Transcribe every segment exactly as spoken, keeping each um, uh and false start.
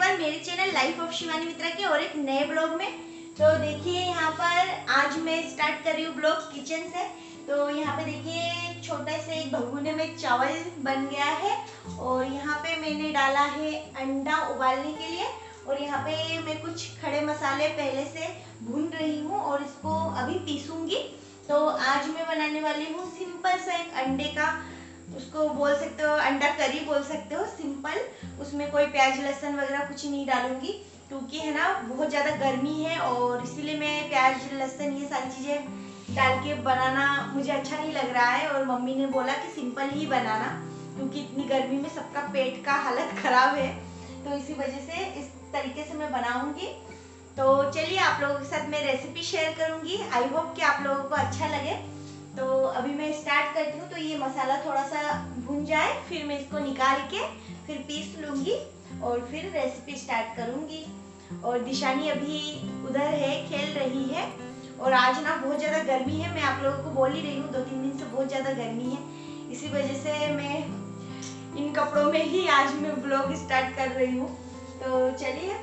पर मेरे channel life of Shivani Mitra के और एक नए ब्लॉग में। तो देखिए यहाँ पर आज मैं स्टार्ट कर रही हूँ ब्लॉग किचन से। तो यहाँ पे देखिए छोटा से एक भगोने में चावल बन गया है और यहाँ पे मैंने डाला है अंडा उबालने के लिए और यहाँ पे मैं कुछ खड़े मसाले पहले से भून रही हूँ और इसको अभी पीसूंगी। तो आज मैं बनाने वाली हूँ सिंपल सा एक अंडे का, उसको बोल सकते हो अंडा करी बोल सकते हो, सिंपल। उसमें कोई प्याज लहसुन वगैरह कुछ नहीं डालूंगी क्योंकि है ना बहुत ज़्यादा गर्मी है और इसीलिए मैं प्याज लहसुन ये सारी चीज़ें डाल के बनाना मुझे अच्छा नहीं लग रहा है। और मम्मी ने बोला कि सिंपल ही बनाना क्योंकि इतनी गर्मी में सबका पेट का हालत ख़राब है, तो इसी वजह से इस तरीके से मैं बनाऊंगी। तो चलिए आप लोगों के साथ मैं रेसिपी शेयर करूंगी। आई होप कि आप लोगों को अच्छा लगे। तो अभी मैं स्टार्ट करती हूँ। तो ये मसाला थोड़ा सा भुन जाए फिर मैं इसको निकाल के फिर पीस लूँगी और फिर रेसिपी स्टार्ट करूँगी। और दिशानी अभी उधर है, खेल रही है। और आज ना बहुत ज़्यादा गर्मी है, मैं आप लोगों को बोल ही रही हूँ, दो तीन दिन से बहुत ज़्यादा गर्मी है, इसी वजह से मैं इन कपड़ों में ही आज मैं ब्लॉग स्टार्ट कर रही हूँ। तो चलिए।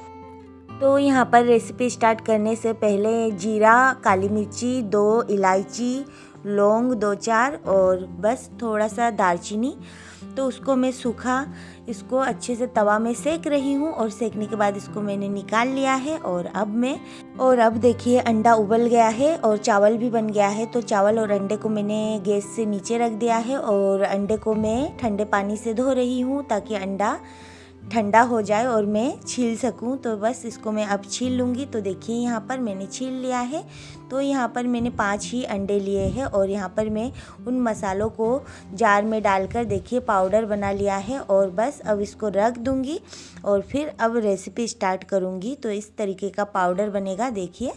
तो यहाँ पर रेसिपी स्टार्ट करने से पहले जीरा, काली मिर्ची, दो इलायची, लौंग दो चार और बस थोड़ा सा दालचीनी, तो उसको मैं सूखा इसको अच्छे से तवा में सेक रही हूँ। और सेकने के बाद इसको मैंने निकाल लिया है। और अब मैं और अब देखिए अंडा उबल गया है और चावल भी बन गया है। तो चावल और अंडे को मैंने गैस से नीचे रख दिया है और अंडे को मैं ठंडे पानी से धो रही हूँ ताकि अंडा ठंडा हो जाए और मैं छील सकूं। तो बस इसको मैं अब छील लूँगी। तो देखिए यहाँ पर मैंने छील लिया है। तो यहाँ पर मैंने पांच ही अंडे लिए हैं और यहाँ पर मैं उन मसालों को जार में डालकर देखिए पाउडर बना लिया है। और बस अब इसको रख दूँगी और फिर अब रेसिपी स्टार्ट करूँगी। तो इस तरीके का पाउडर बनेगा देखिए।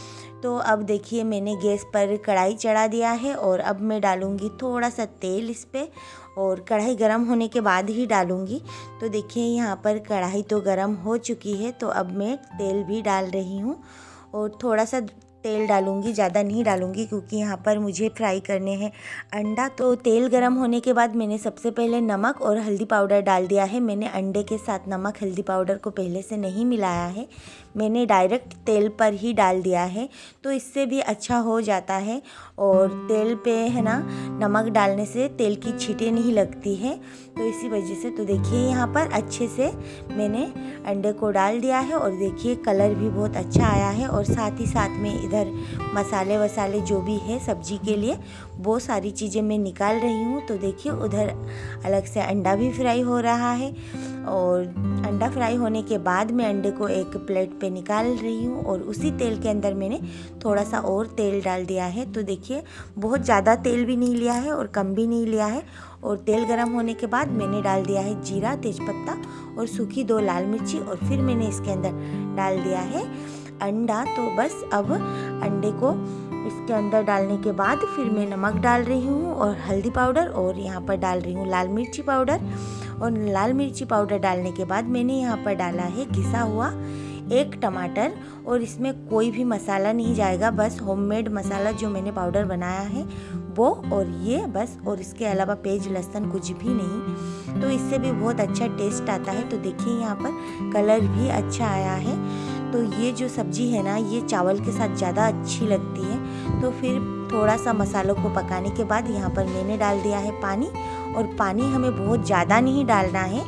तो अब देखिए मैंने गैस पर कढ़ाई चढ़ा दिया है और अब मैं डालूँगी थोड़ा सा तेल इस पर और कढ़ाई गरम होने के बाद ही डालूँगी। तो देखिए यहाँ पर कढ़ाई तो गरम हो चुकी है। तो अब मैं तेल भी डाल रही हूँ और थोड़ा सा तेल डालूँगी, ज़्यादा नहीं डालूँगी क्योंकि यहाँ पर मुझे फ्राई करने हैं अंडा। तो तेल गरम होने के बाद मैंने सबसे पहले नमक और हल्दी पाउडर डाल दिया है। मैंने अंडे के साथ नमक हल्दी पाउडर को पहले से नहीं मिलाया है, मैंने डायरेक्ट तेल पर ही डाल दिया है। तो इससे भी अच्छा हो जाता है और तेल पे है ना नमक डालने से तेल की छींटें नहीं लगती है, तो इसी वजह से। तो देखिए यहाँ पर अच्छे से मैंने अंडे को डाल दिया है और देखिए कलर भी बहुत अच्छा आया है। और साथ ही साथ में इधर मसाले वसाले जो भी है सब्जी के लिए वो सारी चीज़ें मैं निकाल रही हूँ। तो देखिए उधर अलग से अंडा भी फ्राई हो रहा है और अंडा फ्राई होने के बाद मैं अंडे को एक प्लेट पे निकाल रही हूँ और उसी तेल के अंदर मैंने थोड़ा सा और तेल डाल दिया है। तो देखिए बहुत ज़्यादा तेल भी नहीं लिया है और कम भी नहीं लिया है। और तेल गरम होने के बाद मैंने डाल दिया है जीरा, तेज़पत्ता और सूखी दो लाल मिर्ची और फिर मैंने इसके अंदर डाल दिया है अंडा। तो बस अब अंडे को इसके अंदर डालने के बाद फिर मैं नमक डाल रही हूँ और हल्दी पाउडर और यहाँ पर डाल रही हूँ लाल मिर्ची पाउडर। और लाल मिर्ची पाउडर डालने के बाद मैंने यहाँ पर डाला है घिसा हुआ एक टमाटर और इसमें कोई भी मसाला नहीं जाएगा, बस होममेड मसाला जो मैंने पाउडर बनाया है वो और ये बस। और इसके अलावा प्याज लहसुन कुछ भी नहीं, तो इससे भी बहुत अच्छा टेस्ट आता है। तो देखिए यहाँ पर कलर भी अच्छा आया है। तो ये जो सब्ज़ी है ना ये चावल के साथ ज़्यादा अच्छी लगती है। तो फिर थोड़ा सा मसालों को पकाने के बाद यहाँ पर मैंने डाल दिया है पानी। और पानी हमें बहुत ज़्यादा नहीं डालना है,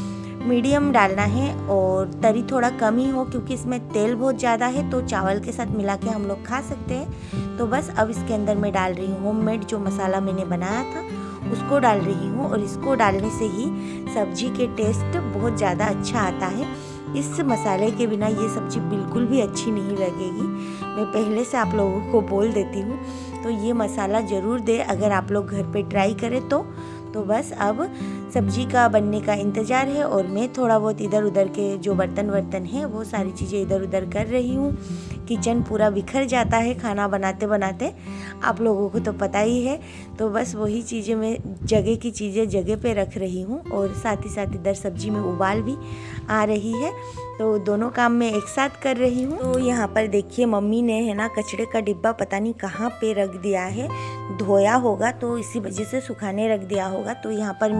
मीडियम डालना है और तरी थोड़ा कम ही हो क्योंकि इसमें तेल बहुत ज़्यादा है। तो चावल के साथ मिला के हम लोग खा सकते हैं। तो बस अब इसके अंदर मैं डाल रही हूँ होममेड जो मसाला मैंने बनाया था उसको डाल रही हूँ। और इसको डालने से ही सब्जी के टेस्ट बहुत ज़्यादा अच्छा आता है। इस मसाले के बिना ये सब्ज़ी बिल्कुल भी अच्छी नहीं लगेगी, मैं पहले से आप लोगों को बोल देती हूँ। तो ये मसाला ज़रूर दे अगर आप लोग घर पे ट्राई करें तो। तो बस अब सब्जी का बनने का इंतज़ार है और मैं थोड़ा बहुत इधर उधर के जो बर्तन वर्तन हैं वो सारी चीज़ें इधर उधर कर रही हूँ। किचन पूरा बिखर जाता है खाना बनाते बनाते, आप लोगों को तो पता ही है। तो बस वही चीज़ें मैं जगह की चीज़ें जगह पे रख रही हूँ और साथ ही साथ इधर सब्जी में उबाल भी आ रही है। तो दोनों काम मैं एक साथ कर रही हूँ। तो यहाँ पर देखिए मम्मी ने है ना कचड़े का डिब्बा पता नहीं कहाँ पे रख दिया है, धोया होगा तो इसी वजह से सुखाने रख दिया होगा। तो यहाँ पर मैं सारा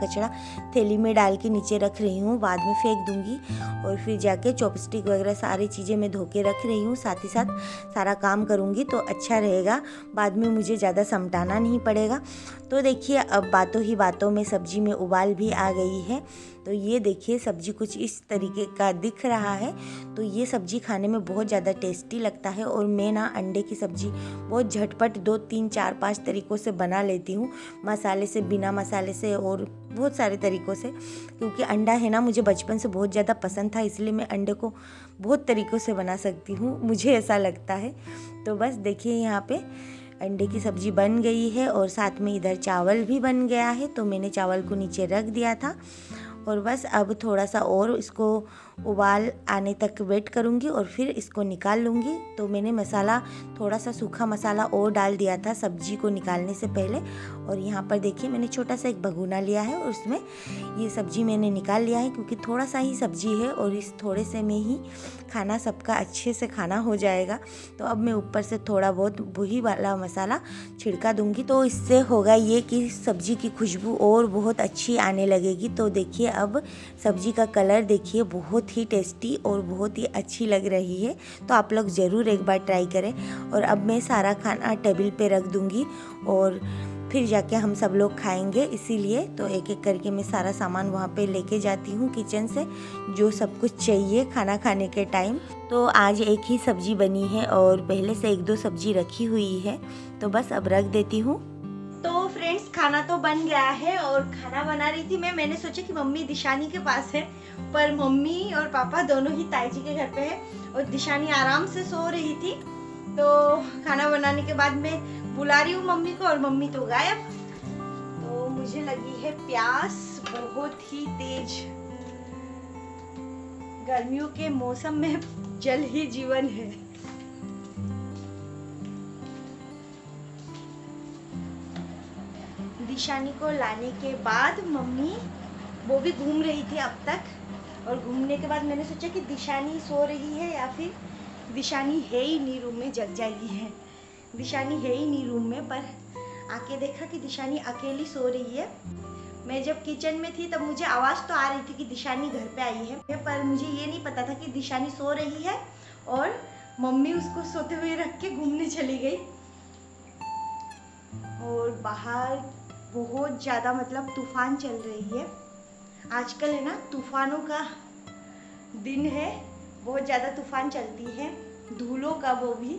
कचरा थैली में डाल के नीचे रख रही हूँ, बाद में फेंक दूँगी। और फिर जाके चॉपस्टिक वगैरह सारी चीज़ें मैं धो के रख रही हूँ, साथ ही साथ सारा काम करूँगी तो अच्छा रहेगा, बाद में मुझे ज़्यादा समटाना नहीं पड़ेगा। तो देखिए अब बातों ही बातों में सब्जी में उबाल भी आ गई है। तो ये देखिए सब्जी कुछ इस तरीके का दिख रहा है। तो ये सब्जी खाने में बहुत ज़्यादा टेस्टी लगता है। और मैं ना अंडे की सब्ज़ी बहुत झटपट दो तीन चार पाँच तरीक़ों से बना लेती हूँ, मसाले से, बिना मसाले से और बहुत सारे तरीक़ों से। क्योंकि अंडा है ना मुझे बचपन से बहुत ज़्यादा पसंद था, इसलिए मैं अंडे को बहुत तरीक़ों से बना सकती हूँ, मुझे ऐसा लगता है। तो बस देखिए यहाँ पे अंडे की सब्ज़ी बन गई है और साथ में इधर चावल भी बन गया है। तो मैंने चावल को नीचे रख दिया था और बस अब थोड़ा सा और इसको उबाल आने तक वेट करूँगी और फिर इसको निकाल लूँगी। तो मैंने मसाला थोड़ा सा सूखा मसाला और डाल दिया था सब्जी को निकालने से पहले। और यहाँ पर देखिए मैंने छोटा सा एक भगोना लिया है और उसमें ये सब्ज़ी मैंने निकाल लिया है, क्योंकि थोड़ा सा ही सब्ज़ी है और इस थोड़े से में ही खाना सबका अच्छे से खाना हो जाएगा। तो अब मैं ऊपर से थोड़ा बहुत वही वाला मसाला छिड़का दूँगी, तो इससे होगा ये कि सब्ज़ी की खुशबू और बहुत अच्छी आने लगेगी। तो देखिए अब सब्ज़ी का कलर देखिए बहुत ही टेस्टी और बहुत ही अच्छी लग रही है। तो आप लोग ज़रूर एक बार ट्राई करें। और अब मैं सारा खाना टेबल पे रख दूँगी और फिर जाके हम सब लोग खाएंगे, इसीलिए तो एक एक करके मैं सारा सामान वहाँ पे लेके जाती हूँ किचन से, जो सब कुछ चाहिए खाना खाने के टाइम। तो आज एक ही सब्ज़ी बनी है और पहले से एक दो सब्ज़ी रखी हुई है, तो बस अब रख देती हूँ। तो फ्रेंड्स खाना तो बन गया है और खाना बना रही थी मैं। मैंने सोचा कि मम्मी दिशानी के पास है, पर मम्मी और पापा दोनों ही ताई जी के घर पे है और दिशानी आराम से सो रही थी। तो खाना बनाने के बाद मैं बुला रही हूँ मम्मी को और मम्मी तो गायब। तो मुझे लगी है प्यास बहुत ही तेज। गर्मियों के मौसम में जल ही जीवन है। दिशानी को लाने के बाद मम्मी वो भी घूम रही थी अब तक, और घूमने के बाद मैंने सोचा कि दिशानी सो रही है या फिर दिशानी है ही नहीं रूम में, जग जाएगी है। दिशानी है ही नहीं रूम में, पर आके देखा कि दिशानी अकेली सो रही है। मैं जब किचन में थी तब मुझे आवाज़ तो आ रही थी कि दिशानी घर पे आई है, पर मुझे ये नहीं पता था कि दिशानी सो रही है और मम्मी उसको सोते हुए रख के घूमने चली गई। और बाहर बहुत ज़्यादा मतलब तूफान चल रही है। आजकल है ना तूफानों का दिन है, बहुत ज़्यादा तूफान चलती है, धूलों का वो भी।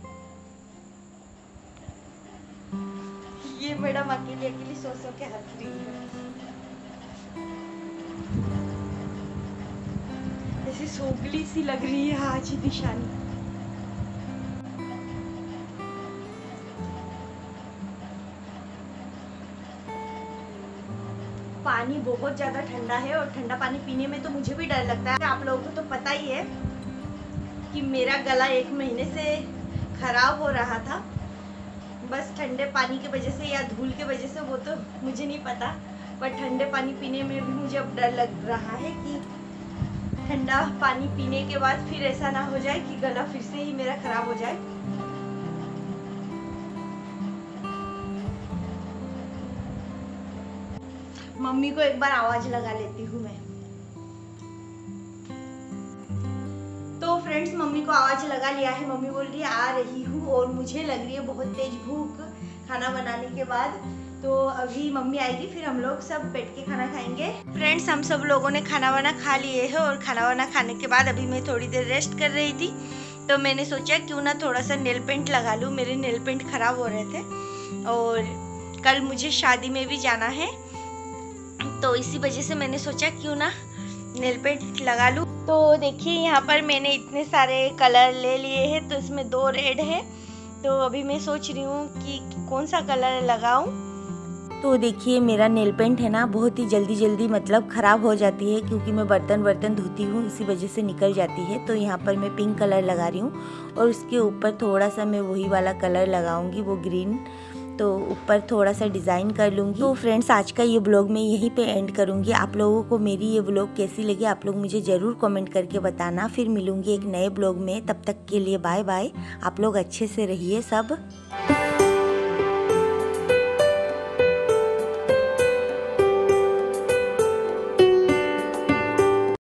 ये मैडम अकेली अकेली सो सो के हंस रही है, ऐसी सोगली सी लग रही है आज दिशानी। पानी बहुत ज़्यादा ठंडा है और ठंडा पानी पीने में तो मुझे भी डर लगता है। आप लोगों को तो पता ही है कि मेरा गला एक महीने से खराब हो रहा था, बस ठंडे पानी की वजह से या धूल की वजह से, वो तो मुझे नहीं पता। पर ठंडे पानी पीने में भी मुझे अब डर लग रहा है कि ठंडा पानी पीने के बाद फिर ऐसा ना हो जाए कि गला फिर से ही मेरा खराब हो जाए। मम्मी को एक बार आवाज लगा लेती हूँ मैं। तो फ्रेंड्स मम्मी को आवाज लगा लिया है, मम्मी बोल रही है आ रही हूँ, और मुझे लग रही है बहुत तेज भूख खाना बनाने के बाद। तो अभी मम्मी आएगी फिर हम लोग सब बैठ के खाना खाएंगे। फ्रेंड्स हम सब लोगों ने खाना वाना खा लिए है और खाना वाना खाने के बाद अभी मैं थोड़ी देर रेस्ट कर रही थी। तो मैंने सोचा क्यों ना थोड़ा सा नेल पेंट लगा लूँ, मेरे नेल पेंट खराब हो रहे थे और कल मुझे शादी में भी जाना है, तो इसी वजह से मैंने सोचा क्यों ना नेल पेंट लगा लूँ। तो देखिए यहाँ पर मैंने इतने सारे कलर ले लिए हैं, तो इसमें दो रेड है, तो अभी मैं सोच रही हूँ कि कौन सा कलर लगाऊँ। तो देखिए मेरा नेल पेंट है ना बहुत ही जल्दी जल्दी मतलब ख़राब हो जाती है, क्योंकि मैं बर्तन बर्तन धोती हूँ, इसी वजह से निकल जाती है। तो यहाँ पर मैं पिंक कलर लगा रही हूँ और उसके ऊपर थोड़ा सा मैं वही वाला कलर लगाऊंगी, वो ग्रीन। तो ऊपर थोड़ा सा डिज़ाइन कर लूँगी। तो फ्रेंड्स आज का ये ब्लॉग मैं यहीं पे एंड करूँगी। आप लोगों को मेरी ये ब्लॉग कैसी लगी आप लोग मुझे ज़रूर कमेंट करके बताना। फिर मिलूँगी एक नए ब्लॉग में, तब तक के लिए बाय बाय। आप लोग अच्छे से रहिए सब।